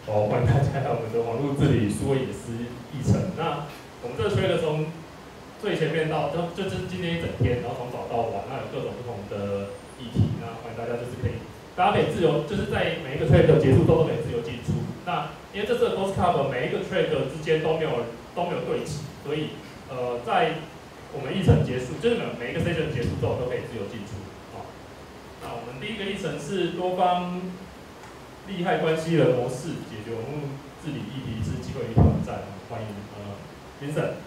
好，欢迎大家来我们的网络治理数位隐私议程。那我们这个trade从最前面到就是今天一整天，然后从早到晚，那有各种不同的议题。那欢迎大家大家可以自由，就是在每一个trade结束之后都可以自由进出。那因为这次的 Ghost Cup 每一个trade之间都没有对齐，所以在我们议程结束，就是每一个 session 结束之后都可以自由进出。好，那我们第一个议程是多方利害关系人模式解决网络治理议题之机会与挑战。欢迎Vincent。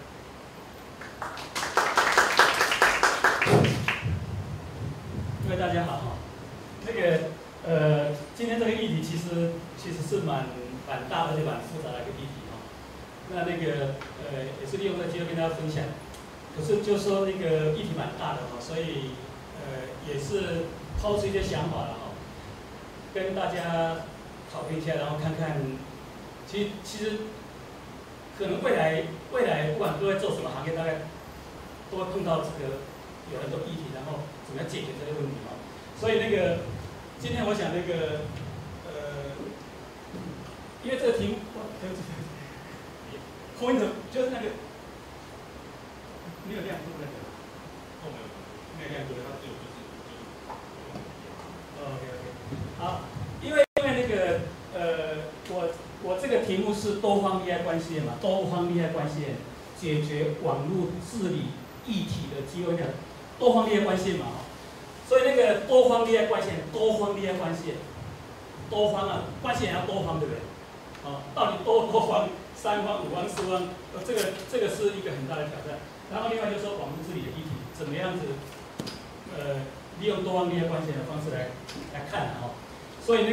各位大家好，今天这个议题其实是蛮大而且蛮复杂的一个议题哈。也是利用这个机会跟大家分享。可是就说那个议题蛮大的哈，所以也是抛出一些想法了哈，跟大家讨论一下，然后看看，其实可能未来不管各位做什么行业，大概都会碰到这个有很多议题，然后怎么样解决这些问题哈。所以今天我想因为这个题目，空的就是没有亮度那个，没有亮度的，它只有OK， 好，因为我这个题目是多方利害关系链嘛，多方利害关系链解决网络治理议题的机会链，多方利害关系链嘛，所以多方利害关系链，多方啊，关系也要多方，对不对？到底多方，3方、5方、4方，这个是一个很大的挑战。然后另外就是说网络治理的议题，怎么样子，利用多方利害关系链的方式来看哈。所以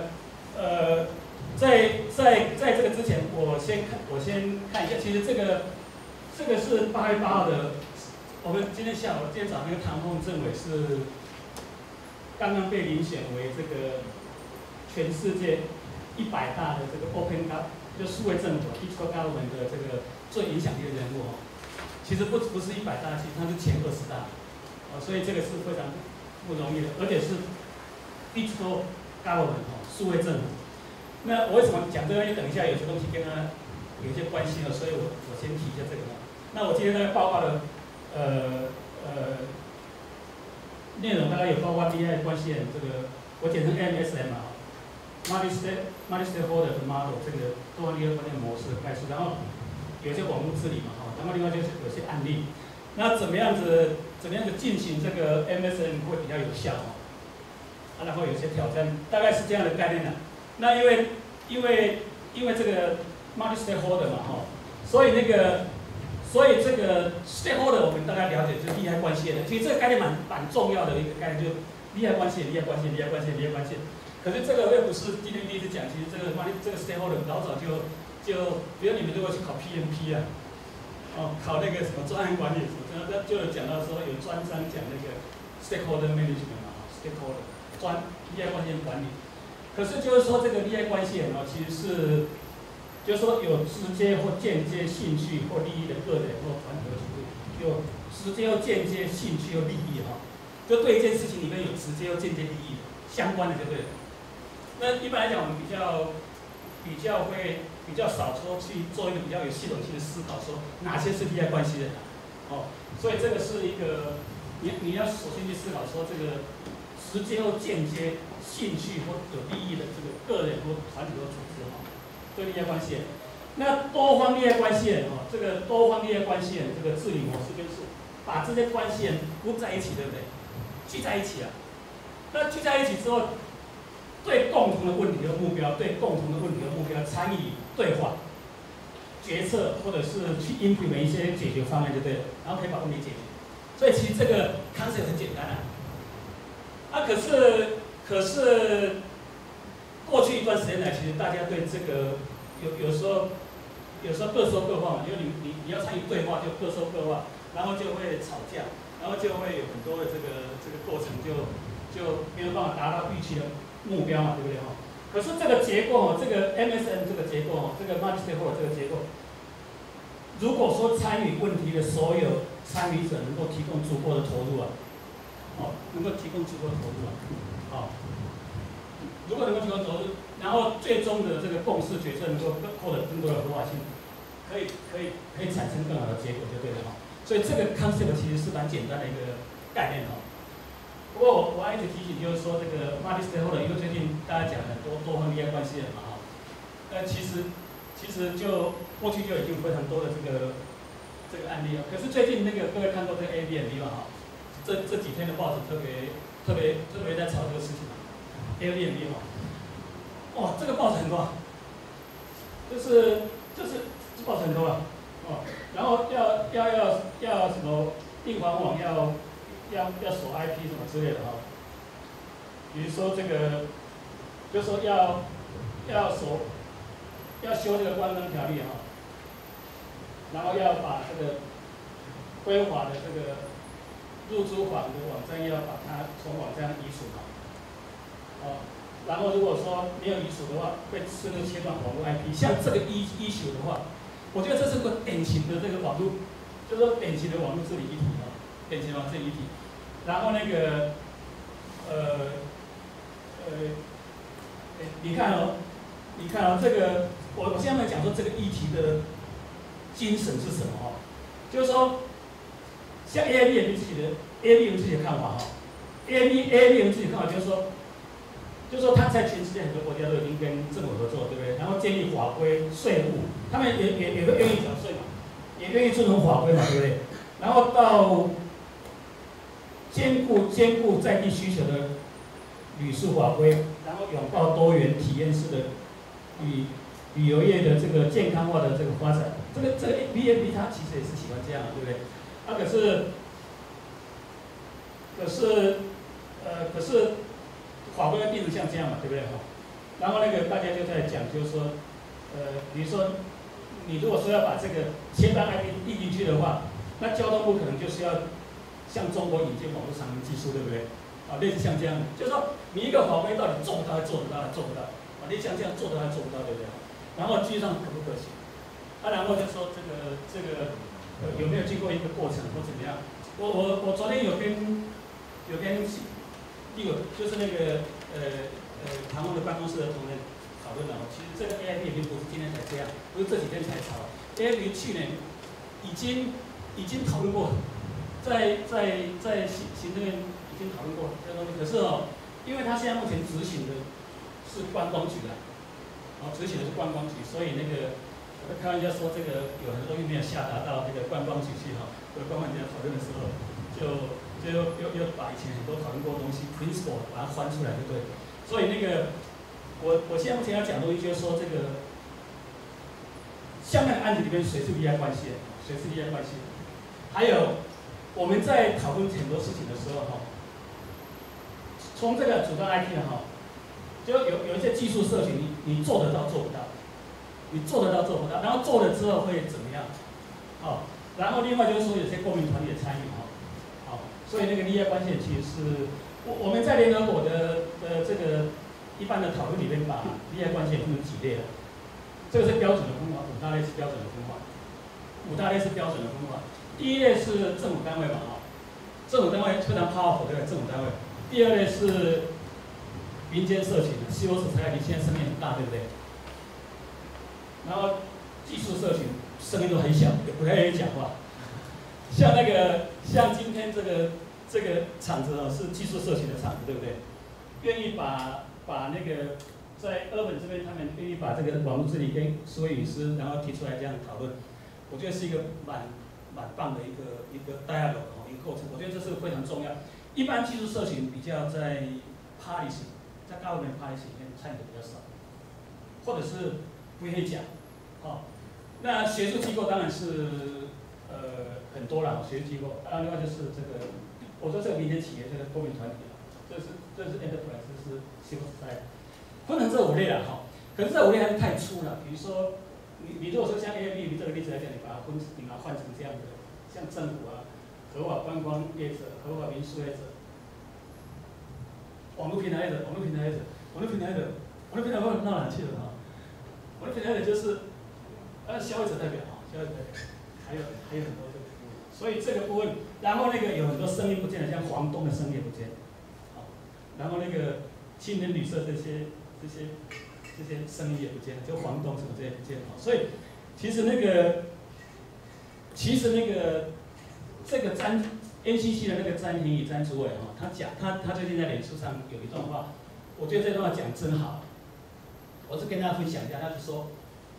在这个之前，我先看一下，其实这个是8月8号的，我们今天早上唐凤政委是刚刚被遴选为这个全世界100大的这个 Open Gov， 就数位政府 Digital Government 的这个最影响力的人物哦。其实不是100大，其实它是前20大，所以这个是非常不容易的，而且是 Digital Government 数位政府。那我为什么讲这个？因为等一下有些东西跟它有一些关系了，所以我先提一下这个。那我今天报告的内容大概有包括利害关系人这个，我简称 MSM 啊 ，Multi-Stakeholder Model 这个多方利害关系模式的概述，然后有些网络治理嘛，然后另外就是有些案例，那怎么样子进行这个 MSM 会比较有效然后有些挑战，大概是这样的概念那因为这个 multi-stakeholder 嘛所以这个 stakeholder 我们大概了解就是利害关系的，其实这个概念蛮重要的一个概念，就是利害关系。可是这个又不是今天第一次讲，其实这个 stakeholder 老早就比如你们如果去考 PMP 考那个什么专案管理什么，就有讲到说有专章讲那个 stakeholder management 嘛 ，stakeholder 利害关系管理。可是就是说这个利害关系人其实是，就是说有直接或间接兴趣或利益的个人或团体的组织，有直接或间接兴趣或利益就对一件事情里面有直接或间接利益相关的就对了。那一般来讲，我们比较少说去做一个比较有系统性的思考，说哪些是利害关系人所以这个是一个你要首先去思考说这个直接或间接兴趣或有利益的这个个人或团体或组织对利害关系人。那多方利害关系人这个多方利害关系人这个治理模式就是把这些关系人group在一起，对不对？聚在一起那聚在一起之后，对共同的问题和目标参与对话、决策，或者是去 implement 一些解决方案就对了，然后可以把问题解决。所以其实这个 concept 很简单可是过去一段时间来，其实大家对这个有时候各说各话嘛，因为你要参与对话就各说各话，然后就会吵架，然后就会有很多的这个过程就没有办法达到预期的目标嘛，对不对可是这个结构这个 MSM 这个结构这个 multi-stakeholder 这个结构，如果说参与问题的所有参与者能够提供足够的投入如果能够提供投入， 然后最终的这个共识决策能够获得更多的合法性，可以产生更好的结果就对了哈。所以这个 concept 其实是蛮简单的一个概念哈。不过我还一直提醒，就是说这个 multi-stakeholder， 因为最近大家讲很多多方利害关系人嘛哈，其实就过去就已经非常多的这个案例了。可是最近那个各位看过这个 Airbnb 嘛哈，这几天的报纸特别在炒这个事情嘛 ，Airbnb 嘛，哇，这个报纸很多，就是这报纸很多啊，哦，然后要什么订房网要锁 IP 什么之类的哈，比如说这个，就说要修这个关灯条例哈，然后要把这个规划的这个入租房的网站要把它从网站移除嘛，哦，然后如果说没有移除的话，会自动切断网络 IP。像这个issue的话，我觉得这是个典型的这个网络，就是说典型的网络治理议题啊，典型的网络治理议题。然后那个，你看哦，这个我现在讲说这个议题的精神是什么哦？就是说，像 Airbnb 自己的看法哈 ，Airbnb 自己的看法就是说他在全世界很多国家都已经跟政府合作，对不对？然后建立法规、税务，他们也会愿意缴税嘛，也愿意遵从法规嘛，对不对？然后到兼顾在地需求的旅宿法规，然后拥抱多元体验式的旅游业的这个健康化的这个发展。这个 Airbnb 它其实也是喜欢这样的，对不对？啊，可是法规变成像这样嘛，对不对哈？然后那个大家就在讲，就是说，比如说你如果说要把这个切断 IP 递进去的话，那交通部可能就是要向中国引进网络长程技术，对不对？啊，类似像这样，就是说你一个法规到底做不到，还做得到，还做不到？啊，类似像这样做得到，还做不到，对不对？然后实际上可不可行？啊，然后就说这个有没有经过一个过程或怎么样？我昨天有跟就是那个唐凤的办公室的同仁讨论了。其实这个 AIP 已经不是今天才这样，不是这几天才炒。AIP 去年已经讨论过，在行政院已经讨论过这个东西。可是哦，因为他现在目前执行的是观光局的，执行的是观光局，所以那个我在开玩笑说，这个有很多东西没有下达到这个观光局去哈。观光局在讨论的时候，又把以前很多讨论过的东西 principle 把它翻出来，对不对？所以那个我现在目前要讲的东西就是说，这个像那个案子里面谁是利害关系的，谁是利害关系的，还有我们在讨论很多事情的时候哈，从这个主张 IP 哈，就有一些技术社群你做得到做不到，你做得到做不到，然后做了之后会怎么样？好。然后另外就是说，有些公民团体的参与哈，好，所以那个利害关系其实是我们在联合国的这个一般的讨论里面，把利害关系分成几类了。这个是标准的分法，5大类是标准的分法，5大类是标准的分法。第一类是政府单位嘛，哈，政府单位非常 powerful 对不对？政府单位。第二类是民间社群 ，civil society 现在声音很大，对不对？然后技术社群。声音都很小，也不太愿意讲话。像今天这个场子哦，是技术社群的场子，对不对？愿意把那个在Urban这边，他们愿意把这个网络治理跟数位隐私，然后提出来这样讨论，我觉得是一个蛮棒的一个 dialogue 一个构成。我觉得这是非常重要。一般技术社群比较在 policy， 在government policy 里面参与的比较少，或者是不愿意讲，那学术机构当然是很多了，学术机构。另外就是这个，我说这个民间企业，这个公民团体，这是 enterprise， 这是 civil society， 分成这5类了哈。可是这5类还是太粗了。比如说，你如果说像 Airbnb 这个例子来讲，你把它换成这样的，像政府啊、合法观光业者、合法民宿业者、网络平台者到哪去了哈？网络平台者就是。消费者代表消费者代表，还有很多这个部分，所以这个部分，然后那个有很多声音不见了，像房东的声音不见，然后那个青年旅社这些这些声音也不见了，就房东什么这些不见了。所以其实那个这个NCC 的那个詹廷宇詹主委哈，他最近在脸书上有一段话，我觉得这段话讲真好，我是跟大家分享一下，他是说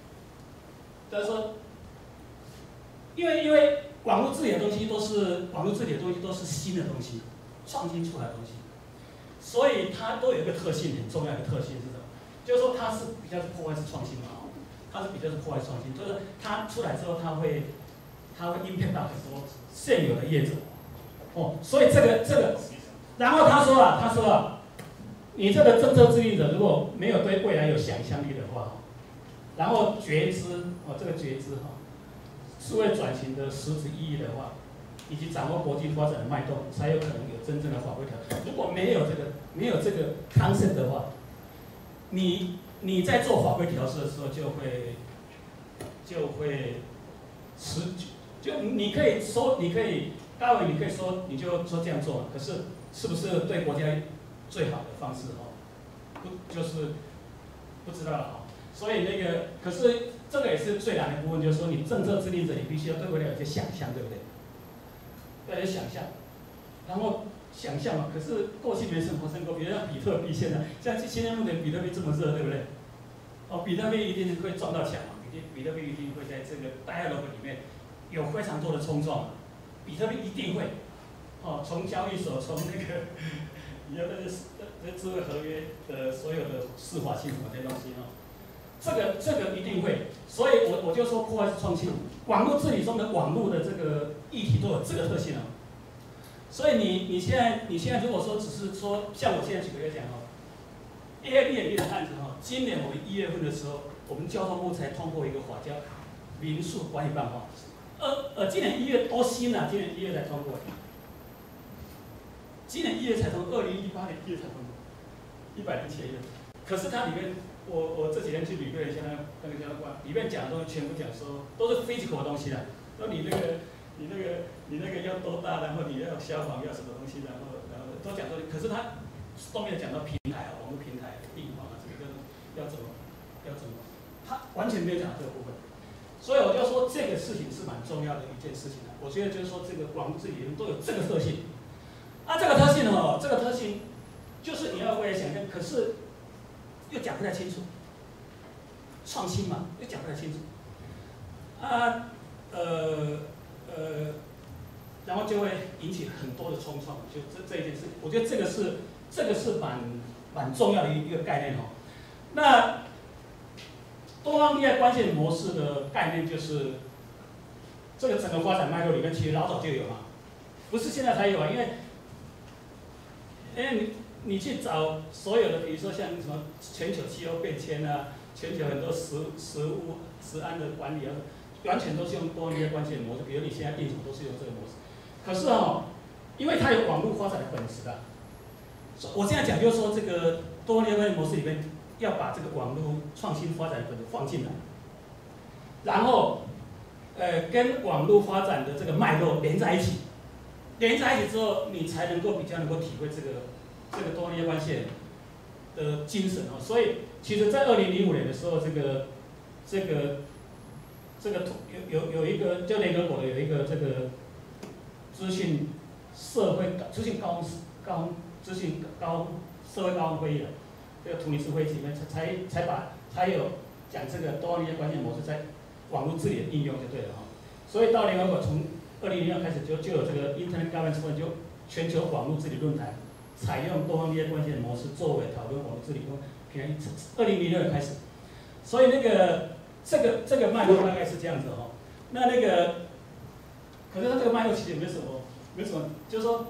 因为网络治理的东西都是新的东西，创新出来的东西，所以它都有一个特性，很重要的特性是什么？就是说它是比较是破坏式创新嘛，它是比较是破坏式创新，就是它出来之后，它会impact到很多现有的业者，所以这个，然后他说啊，你这个政策制定者如果没有对未来有想象力的话，然后觉知这个觉知数位转型的实质意义的话，以及掌握国际发展的脉动，才有可能有真正的法规调整。如果没有这个 concept 的话，你在做法规调试的时候就会就你可以大伟你可以说你就说这样做，可是是不是对国家最好的方式就是不知道了所以可是这个也是最难的部分，就是说你政策制定者你必须要对未来有些想象，对不对？要有些想象，然后想象嘛，可是过去没什么发生过，比如像比特币现在现在目前比特币这么热，对不对？比特币一定会撞到墙嘛，比特币一定会在这个 dialogue 里面有非常多的冲撞，比特币一定会，从交易所从你要那智慧合约的所有的适法性什么这些东西这个一定会，所以我就说破坏式创新，网络治理中的网络的这个议题都有这个特性所以你现在如果说只是说像我现在举个例讲Airbnb 的案子今年我们1月份的时候，我们交通部才通过一个法叫民宿管理办法，今年1月多新啊，今年1月才通过，今年1月才通过，2018年1月才通过，100年前的，可是它里面我这几天去旅队一下那个交通官，里面讲的东西全部讲说都是 physical 的东西啦，说你那个要多大，然后你要消防要什么东西，然后都讲东西，可是他都没有讲到平台网络平台硬网这个要怎么，他完全没有讲到这个部分，所以我就说这个事情是蛮重要的一件事情我觉得就是说这个网络治理人都有这个特性，这个特性就是你要为了想象，可是又讲不太清楚，创新嘛又讲不太清楚，然后就会引起很多的冲撞，就这一件事情，我觉得这个是蛮重要的一个概念那多方利害关系模式的概念就是这个整个发展脉络里面其实老早就有嘛，不是现在才有因为你去找所有的，比如说像什么全球气候变迁全球很多食安的管理完全都是用多方利害关系的模式，比如你现在应什么都是用这个模式。可是因为它有网络发展的本质我现在讲就是说这个多方利害关系模式里面要把这个网络创新发展的本质放进来，然后跟网络发展的这个脉络连在一起之后，你才比较能够体会这个多方利害关系的精神所以其实，在2005年的时候，这个有一个就联合国的有一个这个资讯社会高会议这个突尼斯会议里面才有讲这个多方利害关系模式在网络治理的应用就对了所以到联合国从2006开始就有这个 Internet Governance Forum 就全球网络治理论坛，采用多方利害关系的模式作为讨论网络治理2006年开始，所以这个脉络大概是这样子可是它这个脉络其实也没什么，就是说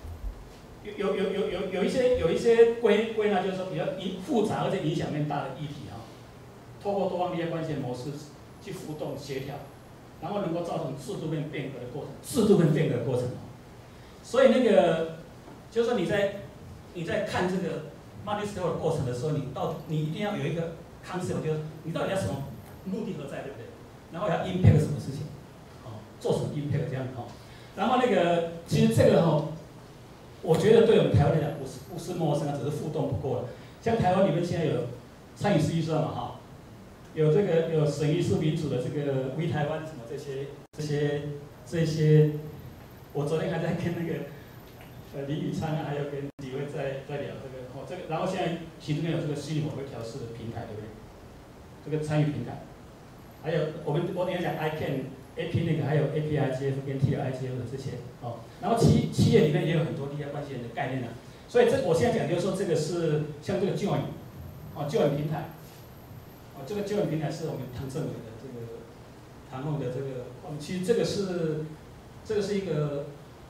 有一些归纳，就是说比较复杂而且影响面大的议题透过多方利害关系的模式去互动协调，然后能够造成制度面变革的过程，所以就是说你在看这个 money scale 的过程的时候，你一定要有一个 concept， 就是你到底要什么目的何在，对不对？然后要 impact 什么事情，做什么 impact 这样然后其实这个我觉得对我们台湾来讲不是陌生只是互动不过了。像台湾里面现在参与式预算嘛哈，有这个有省议市民主的这个微台湾什么这些，我昨天还在跟那个林宇昌啊，还有跟几位在聊这个，然后现在行政院有这个虚拟委会调试的平台，对不对？这个参与平台，还有我等一下讲 ICANN、AP 那个，还有 APIGF 跟 TLIGF 的这些哦。然后企业里面也有很多利害关系人的概念呢。所以我现在讲就是说，这个是像这个救援，救援平台，这个救援平台是我们唐政委的这个唐凤的这个，其实这个是一个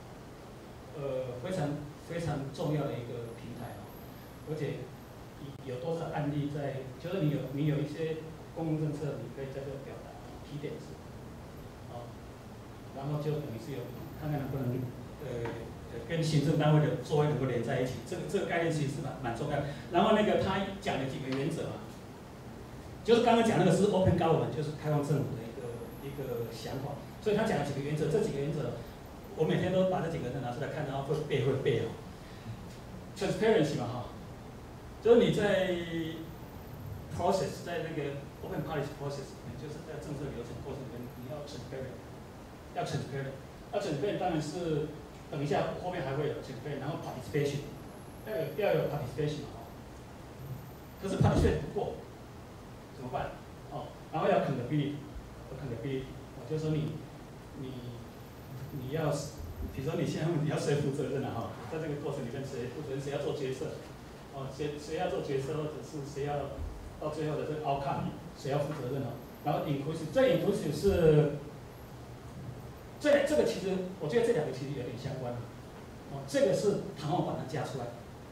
非常重要的一个平台而且有多少案例在，就是你有一些公共政策，你可以在这表达提点子，然后就等于是有看看能不能跟行政单位的作为能够连在一起，这个概念其实是蛮重要的。然后那个他讲了几个原则嘛，就是刚刚讲那个是 open government， 就是开放政府的一个想法，所以他讲了几个原则，这几个原则我每天都把这几个拿出来看，然后会背哦。transparency 嘛哈，就是你在 process 在那个 open policy process 里面，就是在政策流程过程里面，你要 transparent， 要 transparent 当然是。等一下，后面还会有 transparent， 然后 participation， 要有 participation 可是 participation 不过怎么办？然后要 accountability， 就是说你要，比如说你现在你要谁负责任在这个过程里面谁负责任，谁要做决策，谁要做决策，或者是谁要到最后的这个 outcome， 谁要负责任然后 inclusive， 这 inclusive 是。这个其实，我觉得这两个其实有点相关这个是唐凤把它加出来，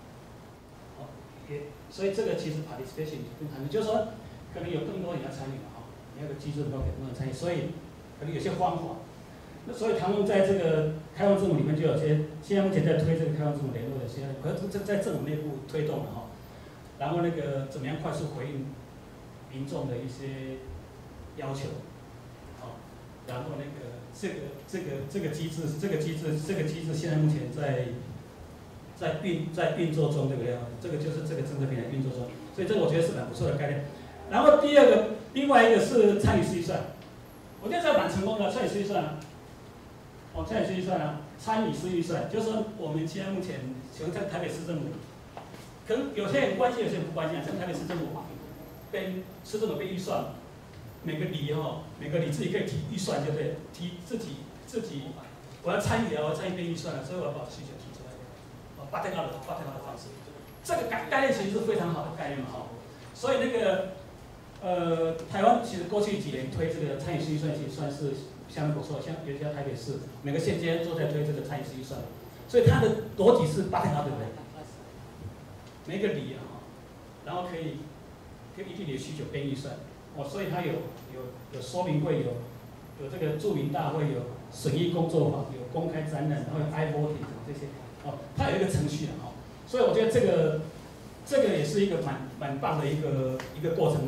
所以这个其实 participation 跟他们就是说，可能有更多人要参与你要个机制能够给更多人参与，所以可能有些方法。那所以唐凤在这个开放政府里面就有些，现在目前在推这个开放政府联络的，现在可是这在政府内部推动然后那个怎么样快速回应民众的一些要求，然后那个。这个机制现在目前在运作中，这个样子，这个就是这个政策平台运作中，所以这个我觉得是蛮不错的概念。然后另外一个是参与式预算，我觉得这蛮成功的参与式预算参与式预算参与式预算，就是说我们现在目前像在台北市政府，可能有些人关心，有些人不关心像台北市政府市政府被预算。每个里自己可以提预算，对不对？提自己，我要参与我要参与变预算所以我要把需求提出来。8天号的方式，这个概念其实是非常好的概念所以那个台湾其实过去几年推这个参与式预算，其实算是相当不错。像尤其台北市，每个县街都在推这个参与式预算，所以它的逻辑是8天号，对不对？每个里然后可以依据你的需求变预算。所以它有说明会，有这个著名大会，有审议工作坊，有公开展览，然后有 i-voting 这些，它有一个程序的所以我觉得这个也是一个蛮棒的一个过程。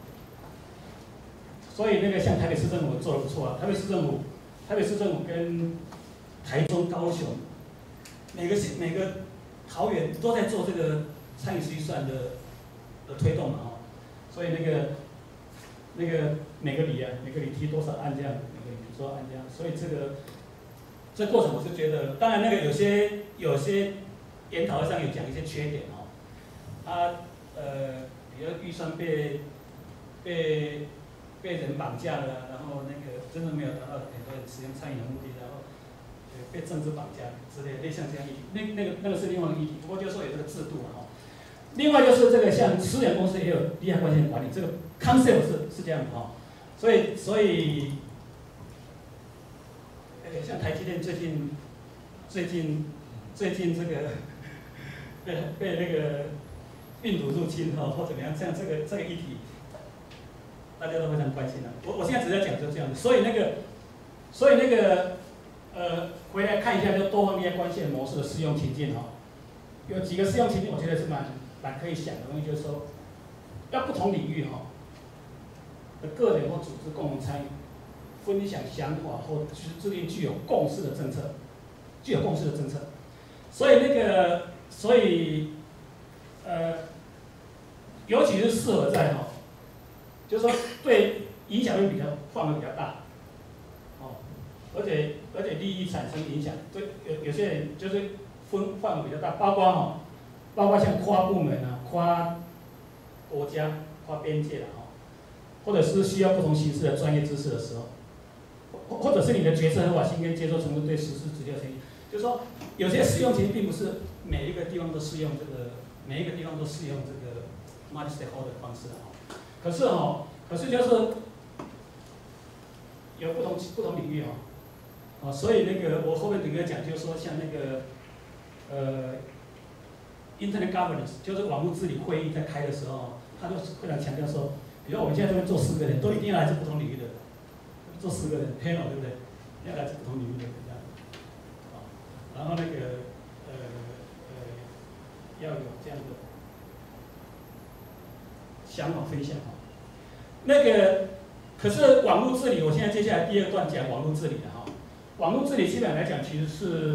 所以那个像台北市政府做得不错台北市政府跟台中、高雄，每个桃园都在做这个参与式预算的推动所以那个每个里提多少案这样，每个里提多少案这样，所以这过程我是觉得，当然那个有些研讨会上有讲一些缺点比如预算被人绑架了，然后那个真的没有达到很多人实现参与的目的，然后被政治绑架之类像这样议题，那个是另外一个议题，不过就是说有这个制度另外就是这个像私人公司也有利害关系人管理，这个 concept 是这样的所以像台积电最近这个被那个病毒入侵或怎么样，像这个议题，大家都非常关心我现在只在讲就这样子，所以那个回来看一下就多方利害关系人模式的适用情境有几个适用情境，我觉得是蛮可以想的东西，就是说，要不同领域的个人或组织共同参与，分享想法或制定具有共识的政策， 尤其是适合在就是说对影响力范围比较大，而且利益产生影响，对有些人就是范围比较大，包括像跨部门啊、跨国家、跨边界的或者是需要不同形式的专业知识的时候，或者是你的决策合法性跟接受程度对实施直接有影响，就是说有些适用其实并不是每一个地方都适用这个multi-stakeholder 的方式可是就是有不同领域所以那个我后面等一下讲，就是说像那个Internet governance， 就是网络治理会议在开的时候，他就非常强调说，比如我们现在这边做4个人，都一定要来自不同领域的人，做10个人 panel 对不对？要来自不同领域的人这样，然后那个要有这样的想法分享那个可是网络治理，我现在接下来第2段讲网络治理的网络治理基本上来讲，其实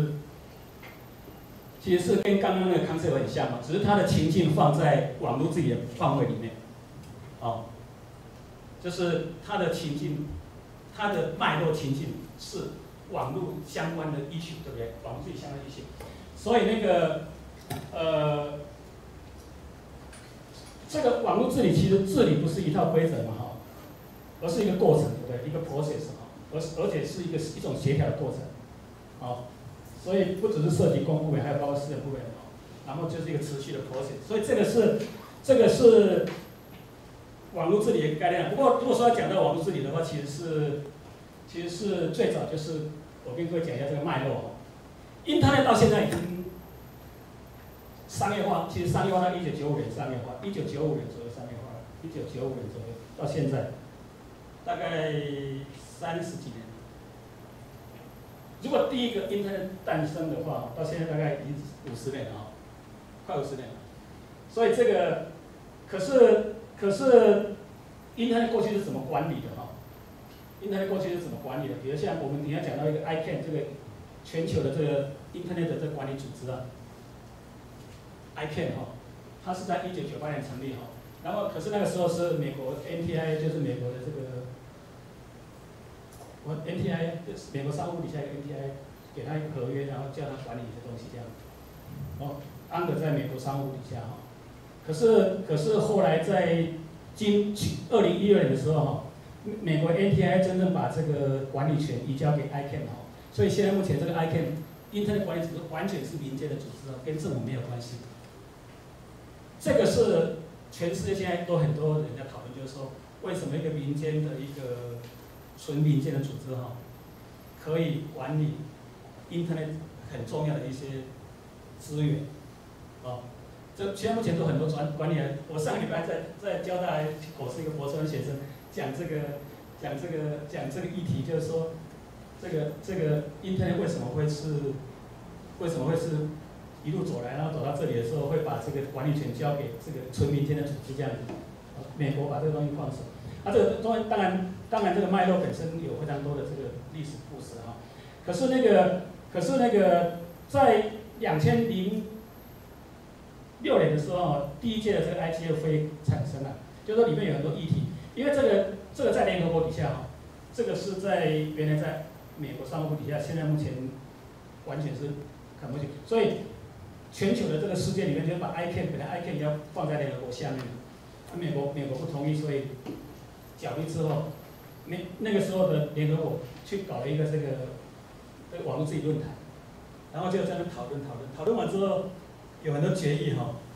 是跟刚刚那个 concept 很像只是它的情境放在网络治理的范围里面，就是它的情境，它的脉络情境是网络相关的issue，对不对？网络治理相关的issue，所以那个这个网络治理其实治理不是一套规则嘛而是一个过程，对不对？一个 process 而且是一种协调的过程，所以不只是涉及公部门，还有包括私人部门，然后就是一个持续的 process， 所以这个是网络治理的一个概念。不过如果说要讲到网络治理的话，其实是最早就是我跟各位讲一下这个脉络Internet 到现在已经商业化，其实商业化到1995年商业化，1995年左右商业化，1995年左右到现在大概30几年。如果第一个 Internet 诞生的话，到现在大概已经50年了快50年了。所以这个可是 Internet 过去是怎么管理的Internet 过去是怎么管理的？比如像我们等一下讲到一个 ICANN 这个全球的这个 Internet 的这个管理组织ICANN 它是在1998年成立然后可是那个时候是美国 NTIA 就是美国的这个NTIA 就是美国商务部底下一个 NTIA 给他一个合约，然后叫他管理一些东西这样安德在美国商务部底下可是后来在2016年的时候美国 NTIA 真正把这个管理权移交给 ICANN 所以现在目前这个 ICANN Internet 管理组织完全是民间的组织跟政府没有关系。这个是全世界现在都很多人在讨论，就是说为什么一个民间的一个纯民间的组织可以管理 Internet 很重要的一些资源这现在目前都很多管理人。我上个礼拜在交大我是一个博士生学生讲这个议题，就是说这个 Internet 为什么会是一路走来，然后走到这里的时候，会把这个管理权交给这个纯民间的组织这样子。美国把这个东西放手，这个东西当然这个脉络本身有非常多的这个历史故事可是那个在2006年的时候，第1届的这个 IGF 会产生了，就是说里面有很多议题，因为这个在联合国底下这个是原来在美国商务部底下，现在目前完全是看不去，所以全球的这个世界里面，就把 ICANN 本来 ICANN 要放在联合国下面，美国不同意，所以角力之后，那个时候的联合国去搞了一个这个网络治理论坛，然后就在那讨论完之后，有很多决议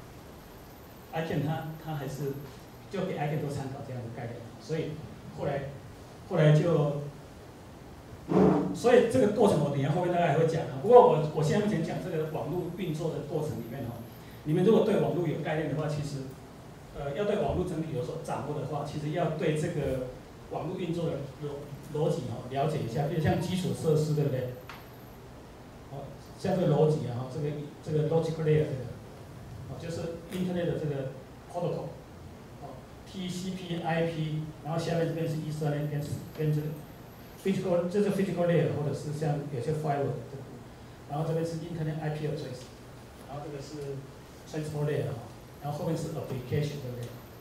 ICANN 它还是就给 ICANN 做参考这样的概念，所以后来就。所以这个过程我等一下后面大概还会讲不过我现在目前讲这个网络运作的过程里面你们如果对网络有概念的话，其实要对网络整体有所掌握的话，其实要对这个网络运作的逻辑了解一下，比如像基础设施，对不对？像这个逻辑这个 logic layer 就是 Internet 的这个 protocol TCP/IP， 然后下面这边是Ethernet跟这个。这是 physical layer， 或者是像有些 firewall 这个，然后这边是 Internet IP address， 然后这个是 transport layer， 然后后面是 application， 对不对？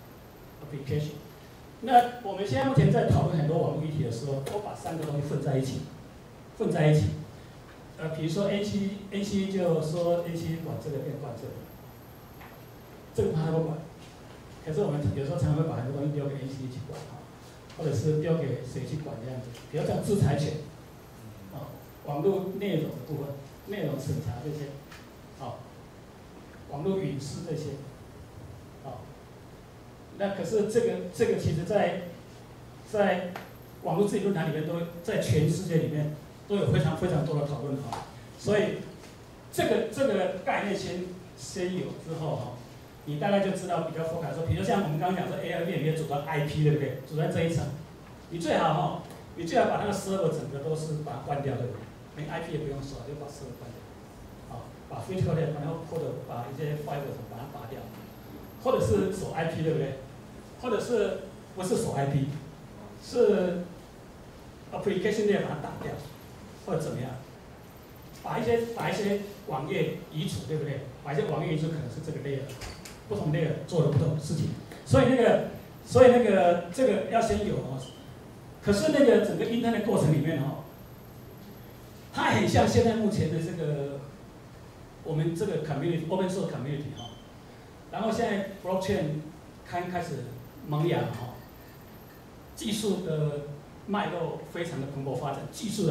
application。那我们现在目前在讨论很多网络议题的时候，都把3个东西混在一起，比如说 A7 就说 A7管这个变管这个，这个他不管。可是我们有时候常常会把很多东西丢给 A7去管哈，或者是丢给谁去管这样子，比如像制裁权，网络内容的部分，内容审查这些，网络隐私这些，那可是这个其实在网络治理论坛里面都在全世界里面都有非常非常多的讨论哈，所以这个概念先有之后哈，你大概就知道比较 focus 说，比如像我们刚刚讲说 AI 里面组到 IP 对不对？组在这一层，你最好把那个 server 整个都是把它关掉对不对？连 IP 也不用锁，就把 server 关掉，把 physical layer 然后或者把一些 fiber 把它拔掉，或者是锁 IP 对不对？或者是不是锁 IP， 是 application layer 把它打掉，或者怎么样？把一些网页移除，对不对？把一些网页移除可能是这个 layer， 不同 layer 做了不同的事情，所以这个要先有哦。可是那个整个 internet 过程里面它很像现在目前的这个我们这个 community open source community 然后现在 blockchain 开始萌芽技术的脉络非常的蓬勃发展，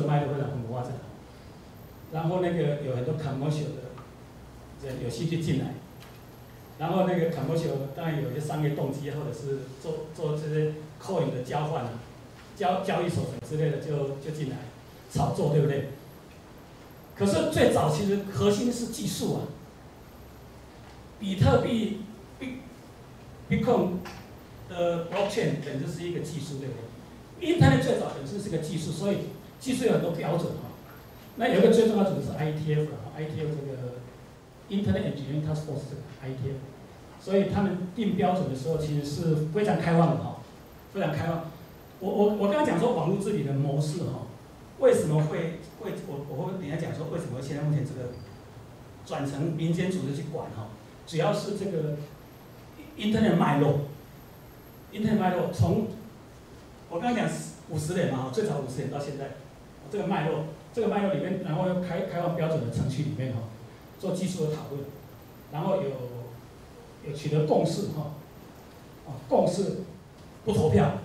然后那个有很多 commercial 的人有兴趣进来，然后那个 commercial 当然有一些商业动机，或者是做这些 coin 的交换交易所之类的就进来炒作，对不对？可是最早其实核心是技术比特币 Bitcoin 的 blockchain 本身是一个技术，对不对 ？Internet 最早本身是个技术，所以技术有很多标准那有一个最重要的组织是 IETF IETF 这个 Internet Engineering Task Force 这个 IETF， 所以他们定标准的时候其实是非常开放的非常开放。我刚刚讲说网络治理的模式为什么会我会等一下讲说为什么现在目前这个转成民间组织去管主要是这个 Internet 脉络从我刚刚讲50年嘛最早50年到现在，这个脉络里面，然后开放标准的程序里面做技术的讨论，然后有取得共识共识不投票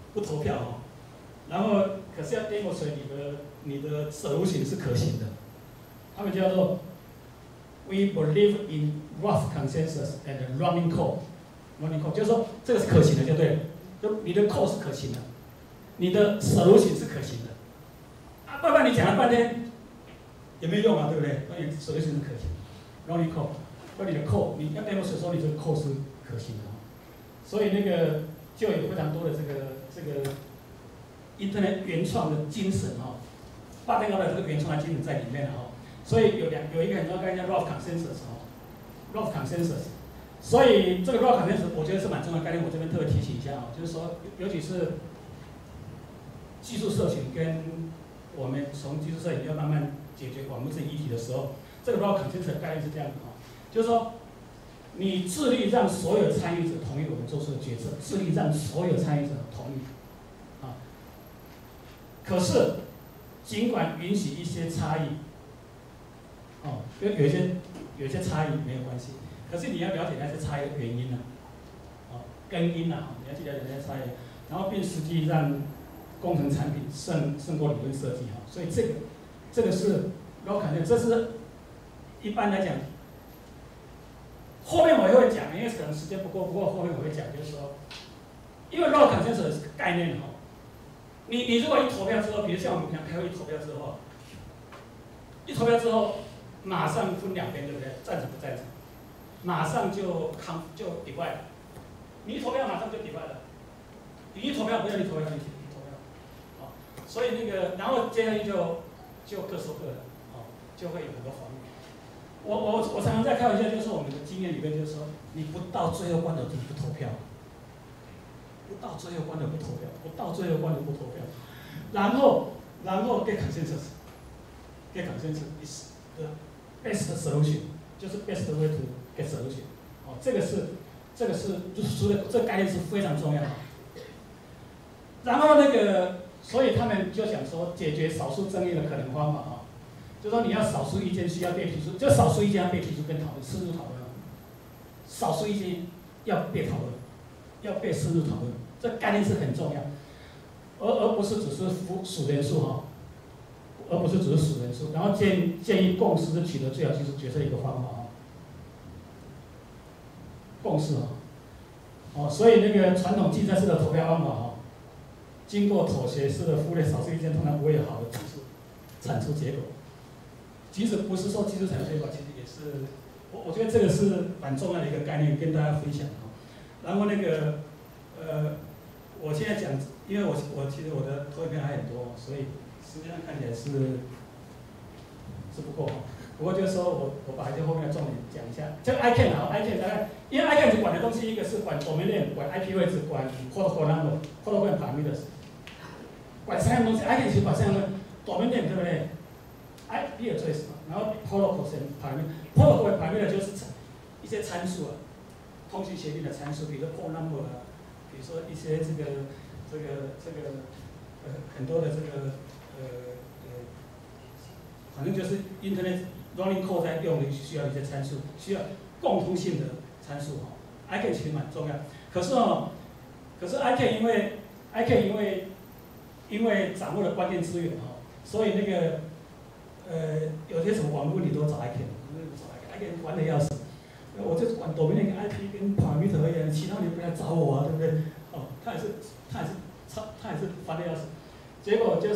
然后可是要 demonstrate 你的 solution 是可行的，他们叫做 We believe in rough consensus and running code， 就是说这个是可行的就对了，就你的 code 是可行的，你的 solution 是可行的，不然你讲了半天也没用对不对？那你 solution 是可行的 ，running code， 那你的 code 你要 demonstrate 说你这个 code 是可行的所以那个就有非常多的这个 Internet 原创的精神霸天高的这个原创的精神在里面所以有一个很重要的概念叫 rough consensus，rough consensus。所以这个 rough consensus 我觉得是蛮重要的概念，我这边特别提醒一下就是说，尤其是技术社群跟我们从技术社群要慢慢解决网络治理议题的时候，这个 rough consensus 的概念是这样的就是说，你致力让所有参与者同意我们做出的决策，致力让所有参与者同意可是，尽管允许一些差异，因为有一些差异没有关系，可是你要了解那些差异的原因根因你要去了解那些差异，然后并实际让工程产品胜过理论设计所以这个是我肯定，这是一般来讲，后面我也会讲，因为可能时间不够，不过后面我会讲，就是说，因为 rough consensus 的概念你如果一投票之后，比如像我们平常开会一投票之后，马上分两边，对不对？赞成不赞成？马上就 divide， 你一投票马上就 divide 了，你一投票不要你投票，你投票，所以然后接下去就各说各的，就会有很多反应。我常常在开玩笑，就是我们的经验里面，就是说，你不到最后关头你不投票。不到最后关头不投票，然后 get consensus is the best solution， 就是 best way to get solution。这个是这个是就是说的这个概念是非常重要的。然后那个，所以他们就想说解决少数争议的可能方法啊，就说你要少数意见需要被提出，就少数意见要被提出跟讨论，深入讨论。少数意见要被讨论，要被深入讨论，这概念是很重要，而不是只是数人数哈，而不是只是数人数。然后建议共识的取得最好技术决策的一个方法哈，共识哈，所以那个传统竞赛式的投票方法哈。经过妥协式的忽略少数意见，通常不会有好的技术产出结果。即使不是说技术产出结果，其实也是，我觉得这个是蛮重要的一个概念，跟大家分享哈。然后那个，我现在讲，因为我其实我的投影片还很多，所以实际上看起来是不够哈。不过就是说我把一些后面的重点讲一下。这个 ICANN 啊 ，ICANN 大概，因为 ICANN 管的东西，一个是管 domain name， 管 IP 位置，管 protocol number、protocol parameters。管三样东西 ，ICANN 其实管三样东西 ，domain name 对不对 ？IP address 嘛，然后 protocol parameter，protocol parameter 就是一些参数啊，通讯协定的参数，比如说 port number 啊，比如说一些很多的反正就是 Internet running code 在用的需要一些参数，需要共通性的参数哈。ICANN 其实蛮重要，可是 ICANN 因为掌握了关键资源哈，所以那个有些什么网络问题都找 ICANN 烦得要死。我就是管 domain 那个 IP 跟 parameter 而已，其他你不来找我啊，对不对？哦，他也是烦得要死。结果就是，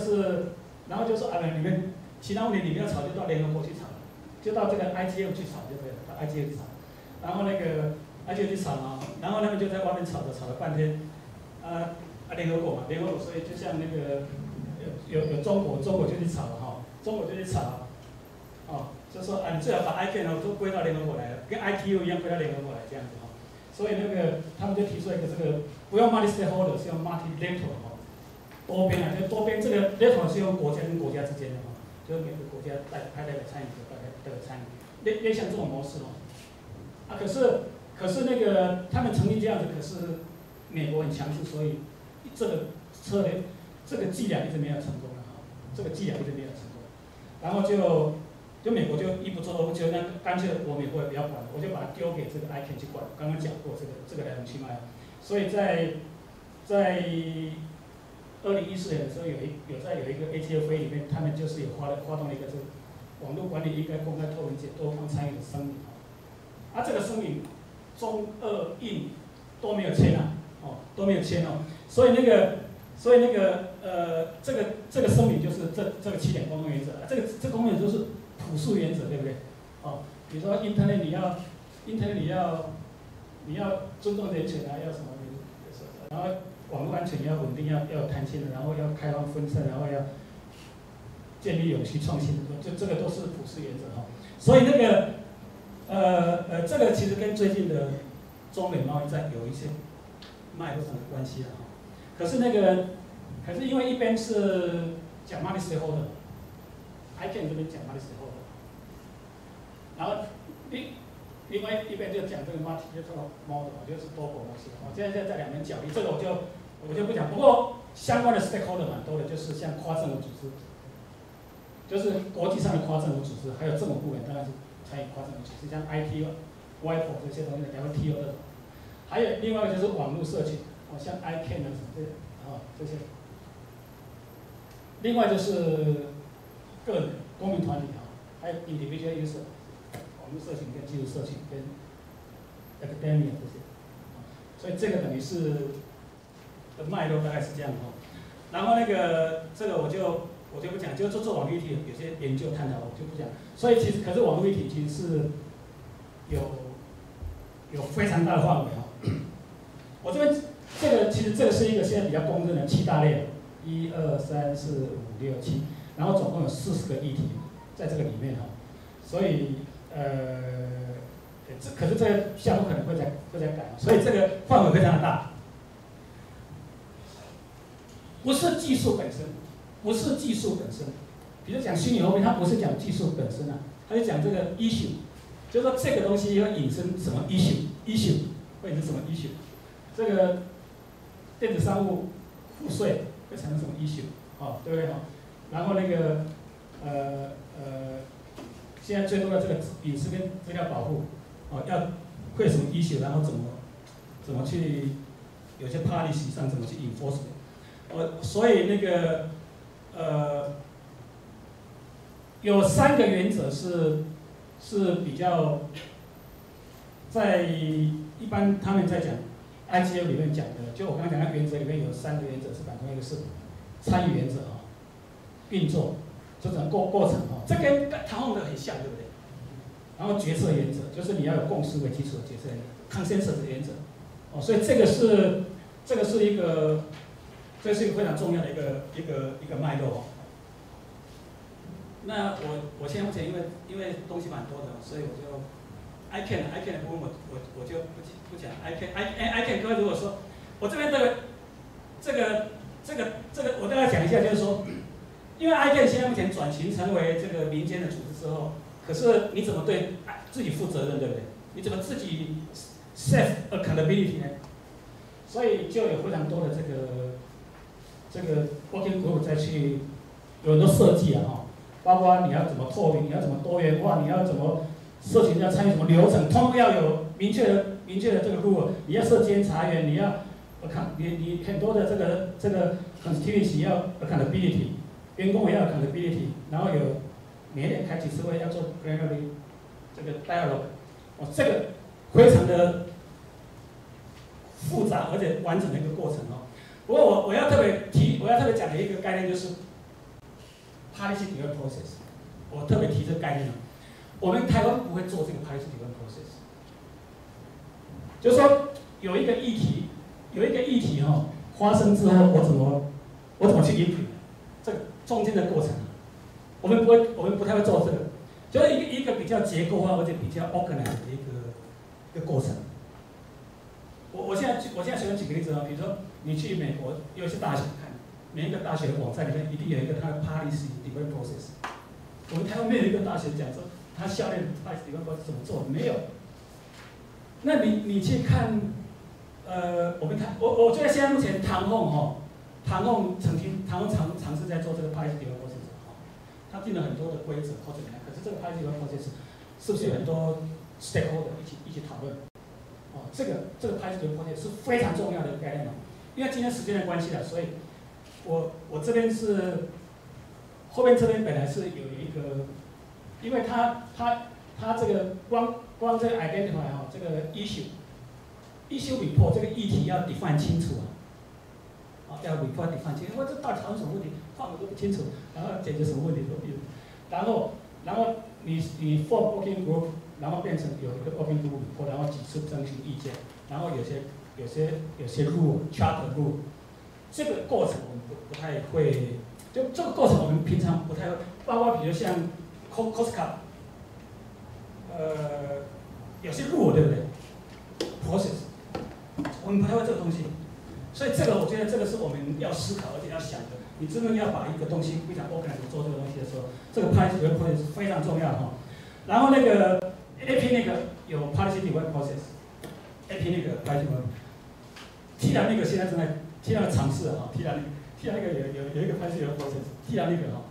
然后就说里面其他问题你不要吵，就到联合国去吵，就到这个 IGF 去吵就对了，到 IGF 去吵。然后那个 IGF 去吵啊，然后他们就在外面吵了半天，联合国嘛，联合国，所以就像那个有中国就去吵了哈，中国就去吵，就说你最好把 ICANN 都归到联合国来了，跟 ITU 一样归到联合国来这样子哈。所以那个他们就提出一个这个不用 multi-stakeholder， 是用 multi-lateral 哈，多边就多边这个 lateral 是用国家跟国家之间的哈，就是每个国家派代表参与，代表参与，类像这种模式可是那个他们曾经这样子，可是美国很强势，所以这个策略这个伎俩一直没有成功这个伎俩一直没有成功，然后就美国就一不做二不休，那干脆我美国也不要管了，我就把它丢给这个 ICANN 去管。刚刚讲过这个来龙去脉，所以在2014年的时候有一个 ATF 里面，他们就是有发动了一个这个网络管理应该公开透明且多方参与的声明这个声明中俄印都没有签都没有签所以那个这个声明就是这个7点共同原则，这个共同原则就是朴素原则，对不对？比如说 Internet 你要尊重人权要什么？然后网络安全要稳定，要有弹性的，然后要开放分散，然后要建立永续创新，这个都是普世原则所以那个这个其实跟最近的中美贸易战有一些脉络上的关系可是因为一边是讲 multi-stakeholder，ICANN 这边讲 multi-stakeholder， 然后另外一边就讲这个 multi-stakeholder model， 就是多国模式现在在两边角力，这个我就不讲。不过相关的 stakeholder 蛮多的，就是像跨政府组织，就是国际上的跨政府组织，还有政府部门当然是参与跨政府组织，像 IT、WIPO 这些东西的 WTO 这种，还有另外一个就是网络社群，像 ICANN 什么这些。另外就是个人、公民团体还有 individual user， 网络社群跟技术社群跟 academia 这些，所以这个等于是的脉络大概是这样然后这个我就不讲，就做网络议题有些研究探讨我就不讲。所以可是网络议题其实是有非常大的范围我这边其实这个是一个现在比较公认的7大类，1、2、3、4、5、6、7，然后总共有40个议题在这个里面所以可是这个项目可能会再改所以这个范围非常的大，不是技术本身，比如讲虚拟货币，它不是讲技术本身它是讲这个 issue， 就是说这个东西要引申什么 issue， 会是什么 issue？ 这个电子商务赋税会产生什么 issue？ 哦，对不对？哦，然后那个现在最多的这个隐私跟资料保护，哦，会有什么 issue？ 然后怎么去有些 policy 上怎么去 enforcement？ 所以那个有3个原则是比较在一般他们在讲 IGF 里面讲的，就我刚刚讲的原则里面有3个原则是反同，一个是参与原则啊，运作这种过程哈，这跟唐凤的很像，对不对？然后决策原则就是你要有共识为基础的决策原则 ，consensus 的原则，哦，所以这个是一个非常重要的一个脉络哦。那我现在目前因为东西蛮多的，所以我就 ICANN 的部分我就不讲 ICANN 各位如果说我这边这个我大概讲一下，就是说，因为 ICANN 现在目前转型成为这个民间的组织之后，可是你怎么对自己负责任，对不对？你怎么自己 self accountability 呢？所以就有非常多的这个 working group 再去有很多设计啊哈，包括你要怎么透明，你要怎么多元化，你要怎么社群要参与什么流程，通通要有明确的这个 rule， 你要设监察员，你要你很多的这个 constituency 要 accountability， 员工也要 accountability， 然后有每年开几次会要做 plenary 这个 dialogue， 哦，这个非常的复杂而且完整的一个过程哦。不过我要特别讲的一个概念就是 policy development process， 我特别提这个概念哦。我们台湾不会做这个 policy development process， 就是说有一个议题哈发生之后，我怎么去 implement 这个中间的过程，我们不太会做这个，就是一个比较结构化而且比较 organized 的一个过程。我现在随便举个例子啊，比如说你去美国有一些大学看，每一个大学的网站里面一定有一个它的 policy development process。我们台湾没有一个大学讲说他校内 policy development process 怎么做，没有。那你去看，我觉得现在目前唐凤尝试在做这个 policy development process， 他定了很多的规则或怎么样，可是这个 policy development process 是不是有很多 stakeholder 一起讨论？哦，这个 policy development process 是非常重要的一个概念哦。因为今天时间的关系了，所以我这边是后面这边本来是有一个，因为他这个光这个 identify 哈，这个 issue report 这个议题要 define 清楚啊，要 report define 清楚，这到底讨论什么问题，范围都不清楚，然后解决什么问题都不，然后你 form working group， 然后变成有一个 working group report， 然后几次征询意见，然后有些 rule charter rule， 这个过程我们不太会，就这个过程我们平常不太会，包括比如像 COSCA， 有些 rule 对不对 ？process， 我们不太会这个东西，所以这个我觉得这个是我们要思考而且要想的。你真正要把一个东西非常 organized 做这个东西的时候，这个 policy development process 是非常重要的哈。然后那个 AP 那个有 policy development process，AP 那个 policy development， TILA 那个现在正在TILA 尝试哈，TILA 那个有一个 policy development process，TILA 那个哈。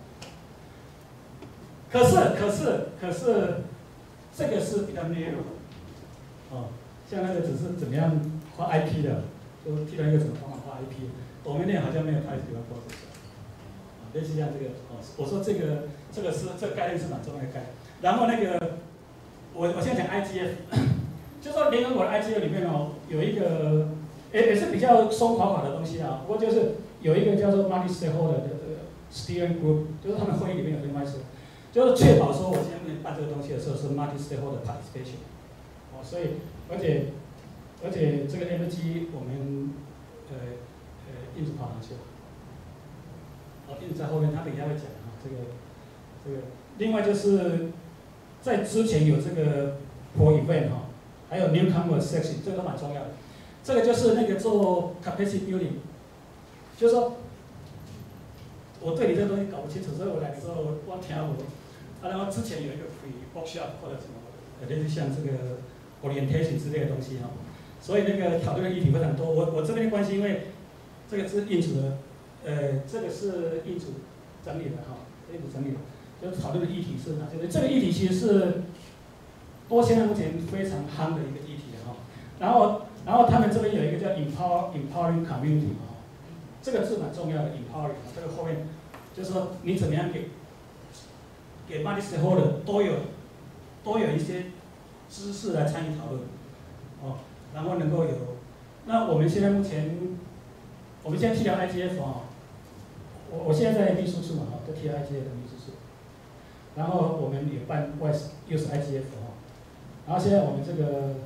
可是这个是比较 narrow 哦，像那个只是怎么样画 IP 的，就TILA 那个怎么画 IP， 我们那好像没有 policy development process。类似像这个哦，我说这个概念是蛮重要的概念。然后那个我现在讲 IGF， 就说联合国的 IGF 里面哦，有一个也是比较松垮的东西啊。不过就是有一个叫做 multi-stakeholder 的这个 steering group， 就是他们会议里面有这个 multi， 就是确保说我现在办这个东西的时候是 multi-stakeholder participation。哦，所以而且这个 MG 我们一直跑上去了。哦，一直在后面，他等一下会讲啊，这个，另外就是在之前有这个 pro event 哈，还有 newcomer section， 这个都蛮重要的。这个就是那个做 capacity building， 就是说我对你这个东西搞不清楚，所以我来的时候我听我，然后之前有一个 pre workshop 或者什么，类似像这个 orientation 之类的东西哈， 所以那个讨论的议题非常多。我这边的关系，因为这个是印主的，这个是印主整理的哈，印主整理的，就讨论的议题是哪些？这个议题其实是现在目前非常夯的一个议题的哈。然后他们这边有一个叫 empowering community 哈，这个字蛮重要的 empowering， 这个后面就是说你怎么样给 multi stakeholder 都有一些知识来参与讨论，哦，然后能够有，那我们现在目前，我们现在提到 IGF 啊，我现在在秘书处嘛，哈，就提到 IGF 的秘书处，然后我们也办外事，又是 IGF 哈，然后现在我们这个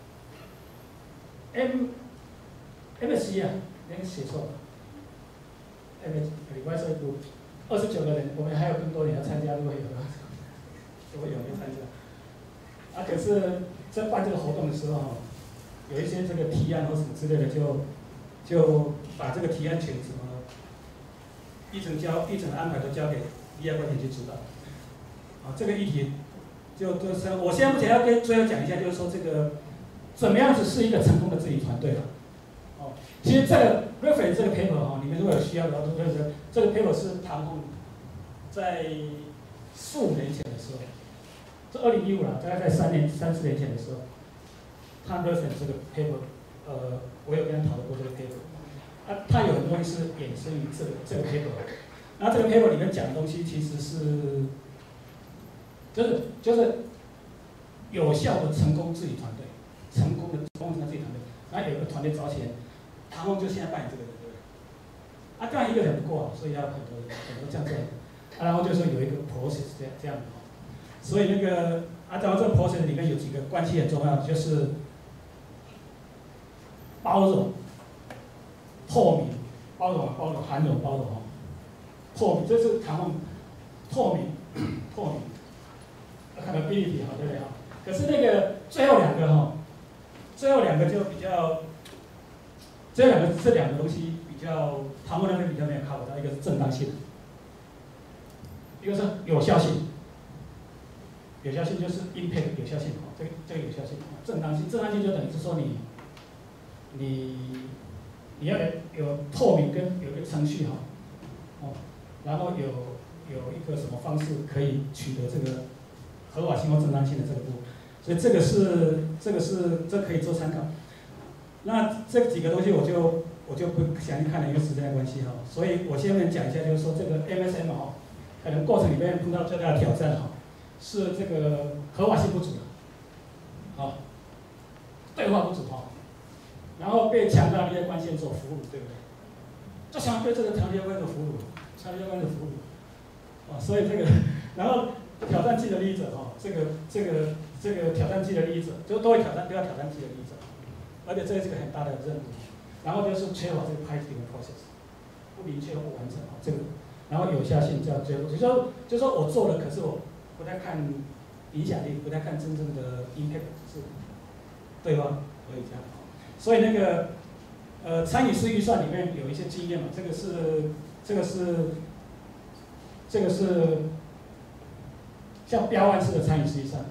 MSC 啊，那个写错了 ，Advisory Group 29个人，我们还有更多人要参加，如果有的话，如果有人参加。啊，可是，在办这个活动的时候，有一些这个提案或什么之类的，就把这个提案权什么一整的安排都交给利害关系去主导。啊，这个议题就是我现在目前要跟最后讲一下，就是说这个怎么样子是一个成功的治理团队了。哦，其实这个 reference 这个 paper 哈，你们如果有需要的话，这个 paper 是唐凤在4-5年前的时候。是2015啦，大概在3-4年前的时候，他 reference 这个 paper， 我有跟他讨论过这个 paper， 啊，他有很多东西是衍生于这个 paper， 那这个 paper 里面讲的东西其实是，就是有效的成功治理团队，成功治理团队，然后有个团队找起来，唐凤就现在扮演这个人，对不对？啊，当然一个人不够啊，所以要很多这样，啊，然后就说有一个 process 这样的。所以那个然后这个 process 里面有几个关系很重要，就是包容、透明、涵容、包容哈，透明，这是唐凤透明 ，accountability 哈，对不对哈？可是那个最后两个就比较，这两个东西比较，唐凤那边比较没有考到，一个是正当性，一个是有效性。有效性就是 impact 有效性哈，这个有效性，正当性就等于是说你要有透明跟有一个程序哈，哦，然后有一个什么方式可以取得这个合法性或正当性的这个部分，所以这可以做参考。那这几个东西我就不详细看了，因为时间的关系哈，所以我先讲一下，就是说这个 MSM 哈，可能过程里面碰到最大的挑战哈。是这个合法性不足的，好，对话不足哈，然后被强大利害关系人所俘虏，对不对？就想对这个强烈关系俘虏，所以这个，然后挑战既得利益者哈，这个挑战既得利益者，都要挑战既得利益者，而且这是个很大的任务，然后就是缺乏这个 pipeline process， 不明确不完整啊，这个，然后有效性叫最后，就说我做了，可是我不太看影响力，不太看真正的 impact 是对方可以这样。所以那个参与式预算里面有一些经验嘛，这个是像标案式的参与式预算，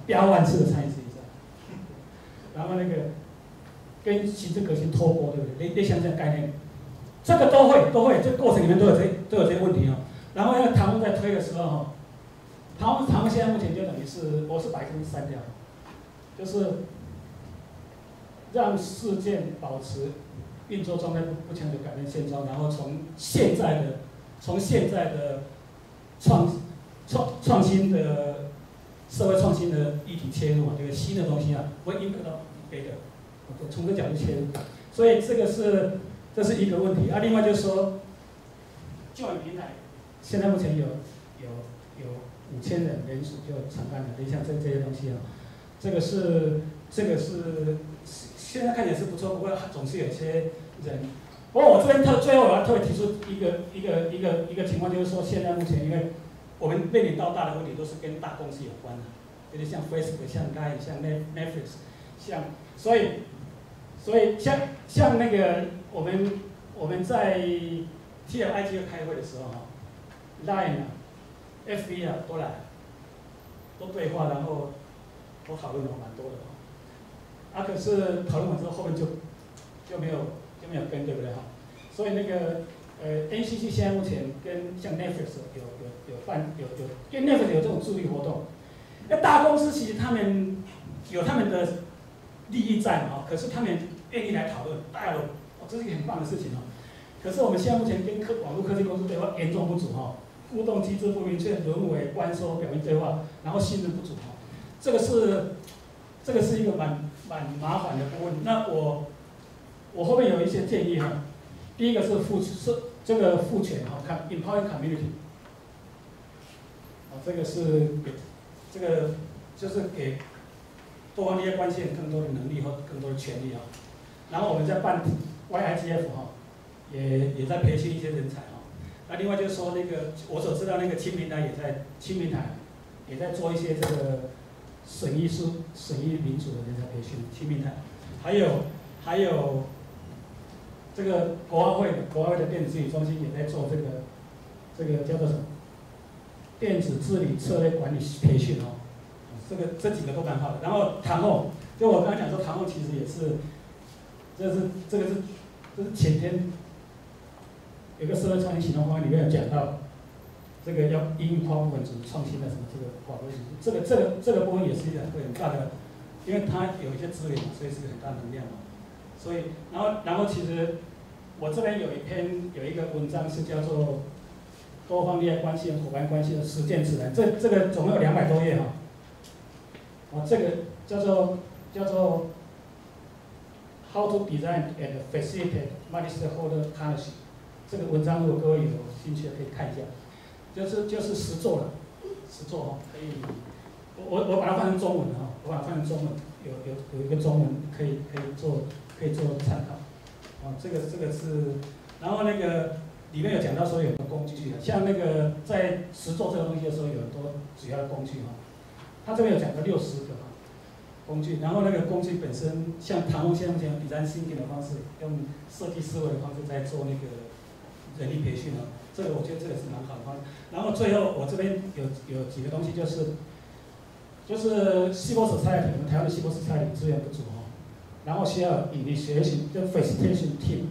然后那个跟行政革新脱钩，对不对？类像这样概念，这个都会，这过程里面都有这些问题啊。然后那个唐凤在推的时候哈。唐凤现在目前就等于是我是3%掉，就是让事件保持运作状态不强求改变现状，然后从现在的创新的社会创新的议题切入嘛，这个新的东西啊，不会影响到别的，从这角度切入，所以这是一个问题啊。另外就是说，就业平台现在目前有5000人人数就承办了，像这些东西啊，这个是现在看起来是不错，不过总是有一些人。不过我这边最后我要特别提出一个情况，就是说现在目前因为我们面临到大的问题都是跟大公司有关的，就是像 Facebook、像 Line、像 Netflix， 所以像那个我们在 TLIG 开会的时候哈 ，Line 啊。FB 啊，都对话，然后都讨论了蛮多的。 可是讨论完之后，后面就没有跟，对不对哈？所以那个NCC 现在目前跟像 Netflix 跟 Netflix 有这种助力活动。那大公司其实他们有他们的利益在嘛，可是他们愿意来讨论，大家这是一个很棒的事情哦。可是我们现在目前跟网络科技公司对话严重不足哈，互动机制不明确，沦为官说表面对话，然后信任不足哈，这个是一个蛮麻烦的部分。那我后面有一些建议哈，第一个是这个赋权哈，看 empower community， 这个是这个就是给多方利害关系人更多的能力和更多的权利啊。然后我们在办 YITF 哈，也在培训一些人才哈。那另外就是说那个我所知道那个青平台也在做一些这个审议民主的人才培训，青平台，还有这个国安会的电子治理中心也在做这个叫做什么电子治理策略管理培训哦。这几个都蛮好的。然后唐凤，就我刚才讲说，唐凤其实也是，这是前天有个社会创新行动方案里面有讲到，这个要因应跨部门组织创新的什么这个法规，这个部分也是一个很大的，因为它有一些资源嘛，所以是很大能量嘛。所以然后其实我这边有一个文章是叫做多方利害关系和伙伴关系的实践指南，这个总共有200多页哈。这个叫做 How to Design and Facilitate Multi-Stakeholder Partnership。这个文章如果各位有兴趣可以看一下，就是实作了，实作哈，可以，我把它翻成中文哈，我把它翻成中文，有一个中文可以做参考，这个是，然后那个里面有讲到说有很多工具，像那个在实作这个东西的时候有很多主要的工具哈。他这边有讲到60个工具，然后那个工具本身，像唐凤先生讲 design thinking 的方式，用设计思维的方式在做那个人力培训啊，这个我觉得这个是蛮好的方式。然后最后我这边有几个东西，就是civil society， 我们台湾的civil society资源不足哦，然后需要initiation 就 facilitation team，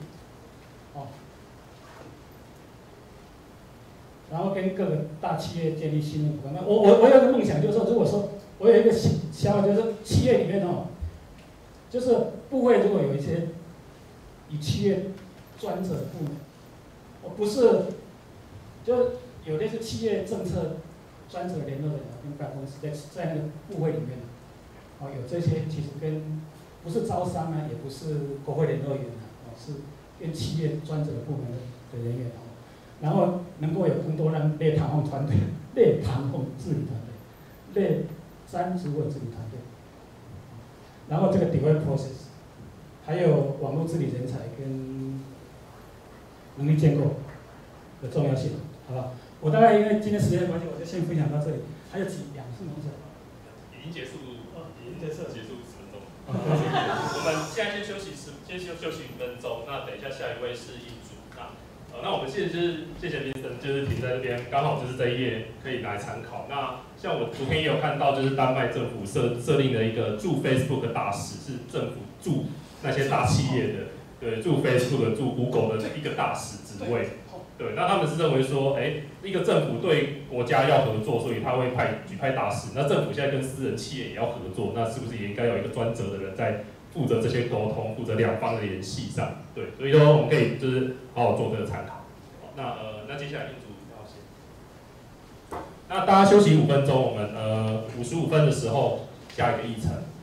然后跟各个大企业建立信任关系。我有一个梦想，就是说，如果说我有一个想法，就是企业里面哦，就是部会如果有一些以企业专责部门，不是，就有类似企业政策专责联络人跟办公室在那个部会里面，有这些其实跟不是招商啊，也不是国会联络员啊，是跟企业专责部门的人员哦。然后能够有更多让类唐凤团队、类唐凤治理团队、类詹主委治理团队，然后这个 develop process， 还有网络治理人才跟能力建构的重要性，好不好？我大概因为今天时间的关系，我就先分享到这里。还有2次农场， 已经结束10分钟。 我们现在先休息5分钟，那等一下下一位是英主。那我们现在就是谢谢Vincent，就是停在这边，刚好就是这一页可以拿来参考。那像我昨天也有看到，就是丹麦政府设定了一个驻 Facebook 的大使，是政府驻那些大企业的，对，驻 Facebook 的、驻 Google 的一个大使职位。对，那他们是认为说，一个政府对国家要合作，所以他会举派大使。那政府现在跟私人企业也要合作，那是不是也应该有一个专责的人在负责这些沟通，负责2方的联系上？对，所以说我们可以就是好好做这个参考。那接下来英主要先，那大家休息5分钟，我们55分的时候下一个议程。